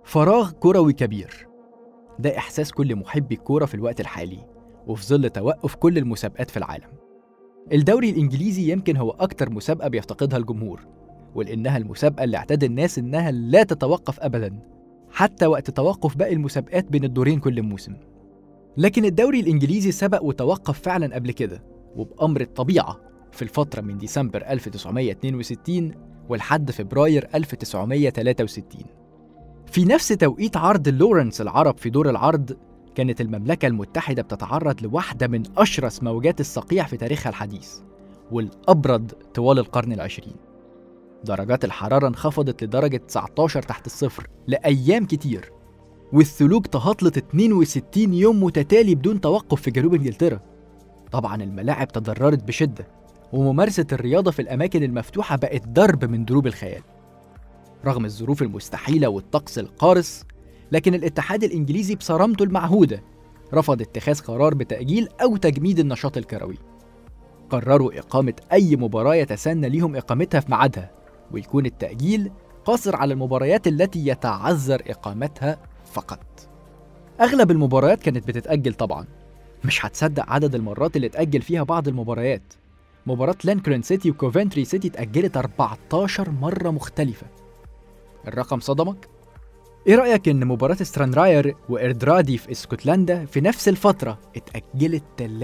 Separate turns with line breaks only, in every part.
فراغ كروي كبير، ده إحساس كل محبي الكورة في الوقت الحالي وفي ظل توقف كل المسابقات في العالم. الدوري الإنجليزي يمكن هو أكتر مسابقة بيفتقدها الجمهور، ولأنها المسابقة اللي اعتاد الناس إنها لا تتوقف أبداً حتى وقت توقف باقي المسابقات بين الدورين كل موسم. لكن الدوري الإنجليزي سبق وتوقف فعلاً قبل كده، وبأمر الطبيعة في الفترة من ديسمبر 1962 ولحد فبراير 1963. في نفس توقيت عرض لورنس العرب في دور العرض، كانت المملكة المتحدة بتتعرض لواحدة من أشرس موجات الصقيع في تاريخها الحديث، والأبرد طوال القرن العشرين. درجات الحرارة انخفضت لدرجة 19 تحت الصفر لأيام كتير، والثلوج تهطلت 62 يوم متتالي بدون توقف في جنوب إنجلترا. طبعا الملاعب تضررت بشدة، وممارسة الرياضة في الأماكن المفتوحة بقت ضرب من ضروب الخيال. رغم الظروف المستحيلة والطقس القارس، لكن الاتحاد الإنجليزي بصرامته المعهودة رفض اتخاذ قرار بتأجيل أو تجميد النشاط الكروي. قرروا إقامة أي مباراة يتسنى ليهم إقامتها في ميعادها، ويكون التأجيل قاصر على المباريات التي يتعذر إقامتها فقط. أغلب المباريات كانت بتتأجل طبعاً، مش هتصدق عدد المرات اللي اتأجل فيها بعض المباريات. مباراة لانكرن سيتي وكوفنتري سيتي اتأجلت 14 مرة مختلفة. الرقم صدمك؟ ايه رأيك ان مباراة سترانراير وإردرادي في اسكتلندا في نفس الفترة اتأجلت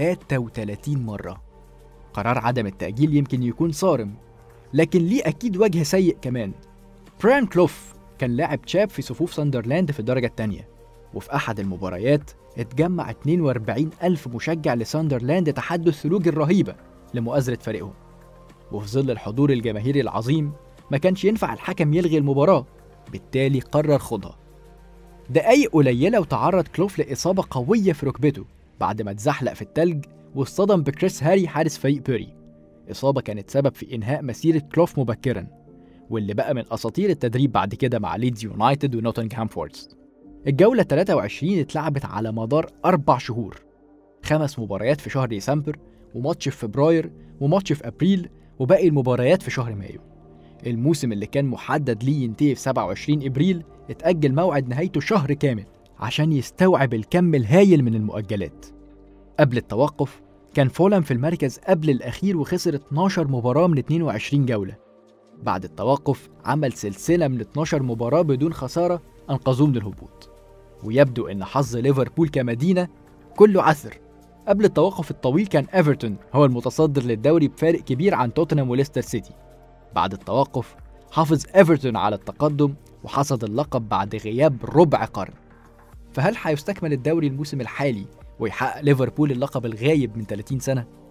33 مرة؟ قرار عدم التأجيل يمكن يكون صارم، لكن ليه أكيد وجه سيء كمان. براين كلوف كان لاعب شاب في صفوف ساندرلاند في الدرجة الثانية، وفي أحد المباريات اتجمع 42 ألف مشجع لساندرلاند تحدي الثلوج الرهيبة لمؤازرة فريقهم. وفي ظل الحضور الجماهيري العظيم ما كانش ينفع الحكم يلغي المباراة، بالتالي قرر خوضها. دقايق قليلة وتعرض كلوف لإصابة قوية في ركبته بعد ما اتزحلق في التلج واصطدم بكريس هاري حارس فريق بيري. إصابة كانت سبب في إنهاء مسيرة كلوف مبكراً، واللي بقى من أساطير التدريب بعد كده مع ليدز يونايتد ونوتنغهام فورست. الجولة 23 اتلعبت على مدار 4 شهور، 5 مباريات في شهر ديسمبر، وماتش في فبراير، وماتش في أبريل، وباقي المباريات في شهر مايو. الموسم اللي كان محدد ليه ينتهي في 27 إبريل اتأجل موعد نهايته شهر كامل عشان يستوعب الكم الهائل من المؤجلات. قبل التوقف كان فولهام في المركز قبل الأخير وخسر 12 مباراة من 22 جولة. بعد التوقف عمل سلسلة من 12 مباراة بدون خسارة أنقذوه من الهبوط. ويبدو أن حظ ليفربول كمدينة كله عثر. قبل التوقف الطويل كان إيفرتون هو المتصدر للدوري بفارق كبير عن توتنهام وليستر سيتي. بعد التوقف حافظ إيفرتون على التقدم وحصد اللقب بعد غياب ربع قرن. فهل هيستكمل الدوري الموسم الحالي ويحقق ليفربول اللقب الغايب من 30 سنة؟